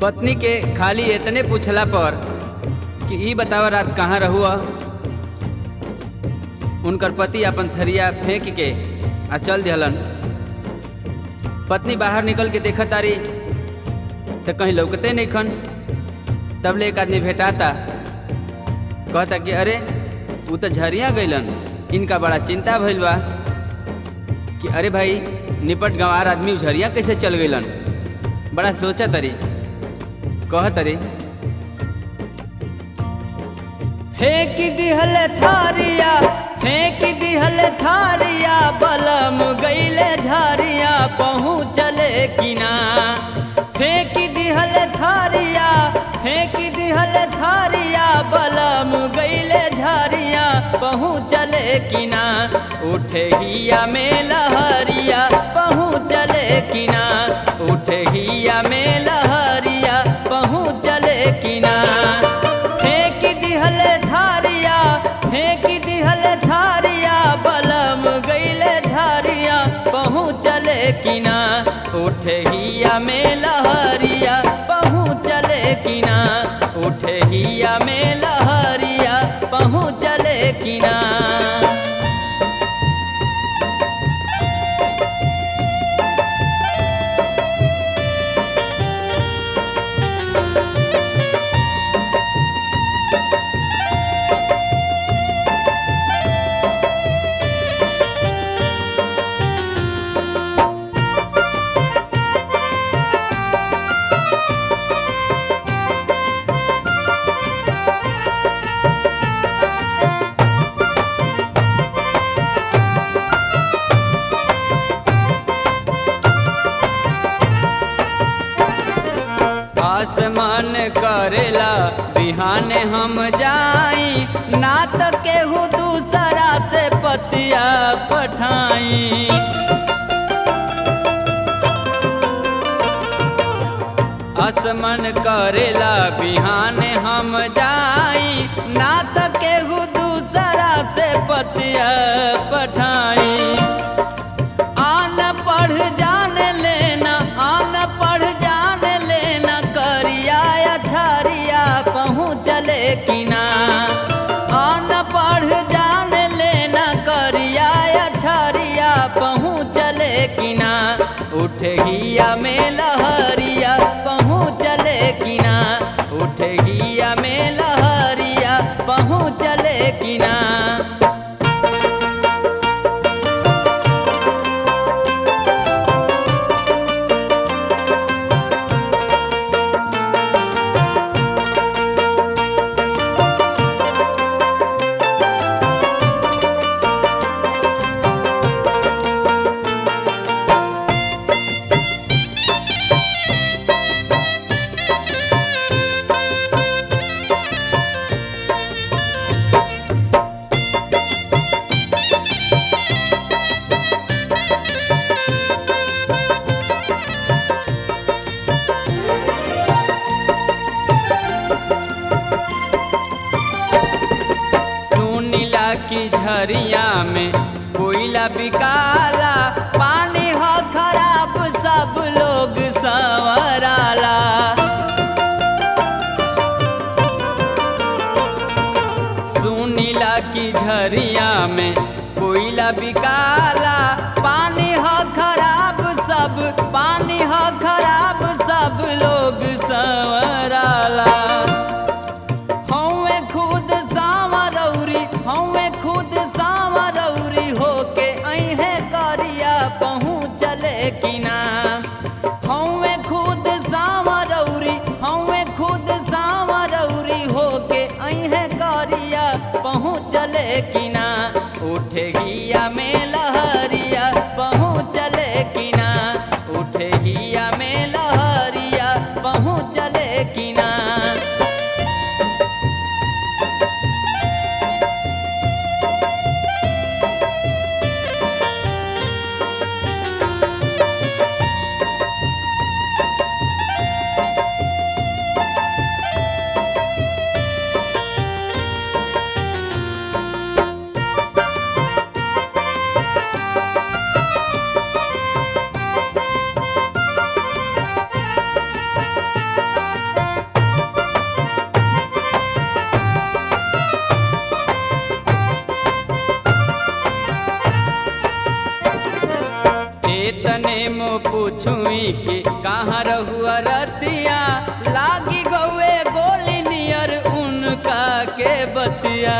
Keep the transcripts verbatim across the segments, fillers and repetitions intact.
पत्नी के खाली इतने पूछला पर कि ई बतावा रात कहाँ रहुआ, उनकर पति अपन थरिया फेंक के आ चल दिहलन। पत्नी बाहर निकल के देखत तारी तो कहीं लौकते नहीं खन। तब ले एक आदमी भेटाता, कहता कि अरे वो तो झरिया गईलन, इनका बड़ा चिंता भइल बा कि अरे भाई निपट गंवार आदमी झरिया कैसे चल गईलन। बड़ा सोचा तरी, कह तरी फेंक दिहल थारिया फेंक दिहल थारिया बलम गईले झारिया पहुँचले किना। फेंक दिहल थारिया फेंक दिहल थारिया बलम गईले झारिया पहुँचले किना। उठे हिया में लहरिया पहुँचले किना। उठे हिया में लहरिया पहुँचले किना। फेंक दिहल थारिया फेंक दिहल थारिया बलम गईले झारिया पहुँचले किना। उठे हिया में लहरिया पहुँचले किना। उठे हिया में लहरिया पहुँचले किना। आसमान करेला बिहान हम जाई, ना तो केहू दूसरा से पतिया पठाई। आसमान करेला बिहान हम जाई, ना तो केहू दूसरा से पतिया पठाई। आन पढ़ जान लेना आन पढ़ जान लेना करिया अछारिया पहुँचले किना। आन पढ़ जान लेना करिया अछारिया पहुँचले किना। उठे हिया में लहरिया पहुँचले किना। उठे हिया में लहरिया पहुँचले किना। की झरिया में कोयला बिकाला, पानी हो खराब सब लोग संवराला। सुनीला की झरिया में कोयला बिकाला, पानी हो खराब सब पानी हो खराब सब लोग संवराला। हमें खुद सांवरौरी हमें खुद सांवरौरी होके अहे करिया पहुँचले किना। हमें खुद सांवरौरी हमें खुद सांवरौरी होके अहे करिया पहुँचले किना। उठे हिया में लहरिया पहुँचले किना। उठे हिया में लहरिया पहुँचले किना। कि कहाँ रहुआ रतिया, लागी गौए गोली नियर उनका के बतिया।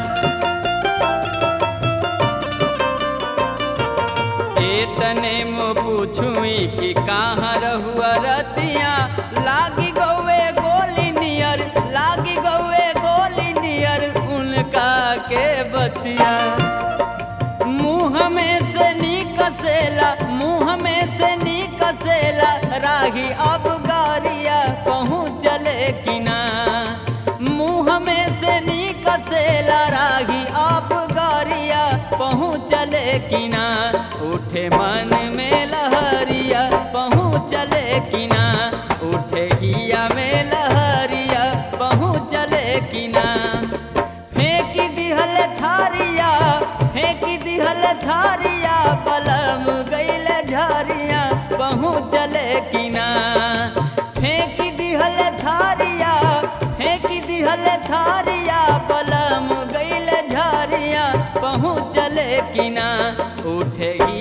तने मो पूछुई कि कहाँ रहुआ रतिया, लागी गौए गोली नियर, लागी गौए गोली नियर उनका के बतिया। मुँह में से निकसेला, मुँह में से निकसेला राही अब गारिया पहुँचले कि ना। मुँह में से निकसेला राही अब गारिया पहुँचले कि ना। उठे मन में लहरिया पहुँचले कि ना, उठे हिया में लहरिया पहुँचले कि ना। फेंकी दिहल थारिया, फेंकी दिहल थारिया, बलम गईल झारिया पहुँचले कि ना। फेंकी दिहल थारिया, फेंकी दिहल थारिया, बलम गईल झारिया पहुँचले कि ना। उठे